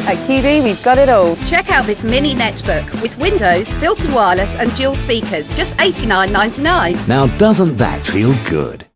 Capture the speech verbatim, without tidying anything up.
At Q D, we've got it all. Check out this mini netbook with Windows, built-in wireless and dual speakers, just eighty-nine ninety-nine. Now doesn't that feel good?